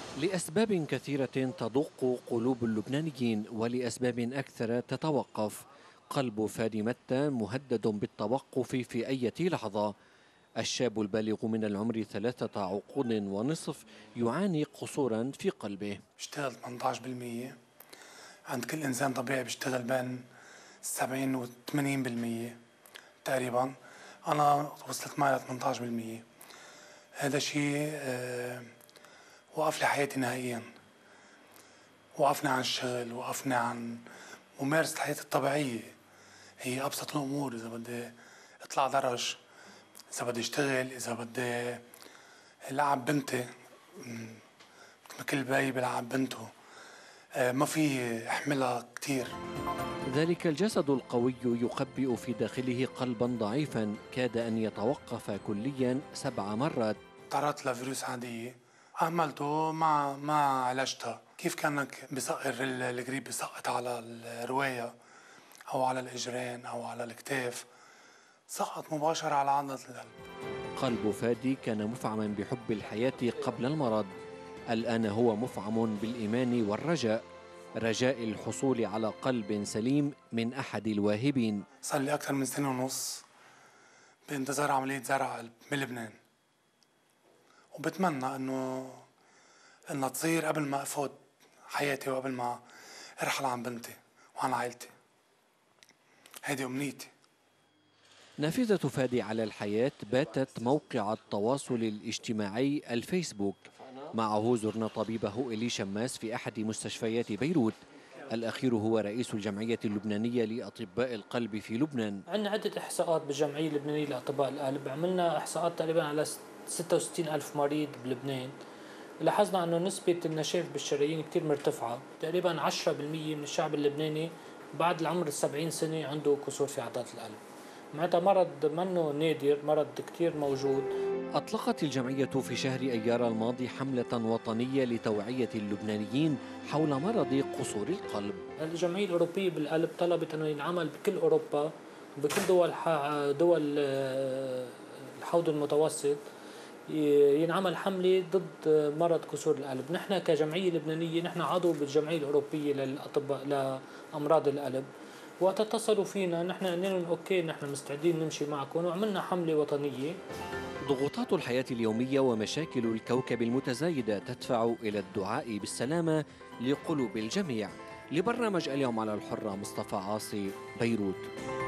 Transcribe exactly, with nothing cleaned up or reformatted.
لأسباب كثيرة تضق قلوب اللبنانيين ولأسباب أكثر تتوقف. قلب فادي متى مهدد بالتوقف في أي لحظة. الشاب البالغ من العمر ثلاثة عقود ونصف يعاني قصورا في قلبه. بيشتغل ثمانية عشر بالمئة، عند كل إنسان طبيعي بيشتغل بين سبعين و ثمانين بالمئة تقريبا. أنا وصلت معي ل ثمانية عشر بالمئة. هذا شيء آه وقف لي حياتي نهائيا، وقفني عن الشغل، وقفني عن ممارسة حياتي الطبيعية. هي أبسط الأمور، إذا بدي أطلع درج، إذا بدي أشتغل، إذا بدي ألعب بنتي مثل ما كل باي بيلعب بنته، آه ما في أحملها كتير. ذلك الجسد القوي يخبئ في داخله قلبا ضعيفا كاد أن يتوقف كليا سبع مرات. تعرضت لفيروس عادية، أهملته ما ما عالجتها. كيف كانك بصقر القريب بسقط على الرواية أو على الإجرين أو على الكتاف، سقط مباشرة على عضلة القلب. قلب فادي كان مفعما بحب الحياة قبل المرض، الآن هو مفعم بالإيمان والرجاء، رجاء الحصول على قلب سليم من أحد الواهبين. صار لي أكثر من سنة ونص بانتظار عملية زرع قلب بلبنان، وبتمنى إنه إنها تصير قبل ما أفوت حياتي وقبل ما أرحل عن بنتي وعن عائلتي. هيدي أمنيتي. نافذة فادي على الحياة باتت موقع التواصل الاجتماعي الفيسبوك. معه زرنا طبيبه إلي شماس في أحد مستشفيات بيروت. الأخير هو رئيس الجمعية اللبنانية لأطباء القلب في لبنان. عندنا عدة إحصاءات بالجمعية اللبنانية لأطباء القلب، عملنا إحصاءات تقريبا على ستة وستين ألف مريض بلبنان. لاحظنا أنه نسبة النشاف بالشرايين كتير مرتفعة، تقريبا عشرة بالمئة من الشعب اللبناني بعد العمر السبعين سنة عنده كسور في عضلات القلب. معناتها مرض منه نادر، مرض كتير موجود. أطلقت الجمعية في شهر أيار الماضي حملة وطنية لتوعية اللبنانيين حول مرض قصور القلب. الجمعية الأوروبية بالقلب طلبت أنه ينعمل بكل أوروبا، بكل دول دول الحوض المتوسط، ينعمل حملة ضد مرض كسور القلب. نحن كجمعية لبنانية نحن عضو بالجمعية الأوروبية للأطباء لأمراض القلب، وقت اتصلوا فينا نحن قلنا لهم أوكي نحن مستعدين نمشي معكم، وعملنا حملة وطنية. ضغوطات الحياة اليومية ومشاكل الكوكب المتزايدة تدفع إلى الدعاء بالسلامة لقلوب الجميع. لبرنامج اليوم على الحرة، مصطفى عاصي، بيروت.